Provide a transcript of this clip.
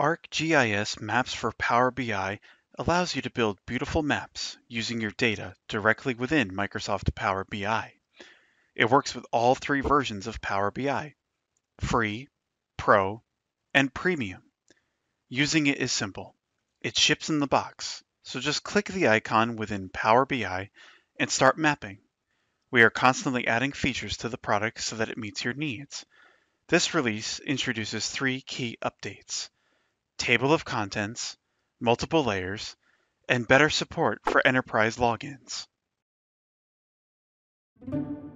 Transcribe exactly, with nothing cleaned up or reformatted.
ArcGIS Maps for Power B I allows you to build beautiful maps using your data directly within Microsoft Power B I. It works with all three versions of Power B I: Free, Pro, and Premium. Using it is simple. It ships in the box, so just click the icon within Power B I and start mapping. We are constantly adding features to the product so that it meets your needs. This release introduces three key updates: table of contents, multiple layers, and better support for enterprise logins.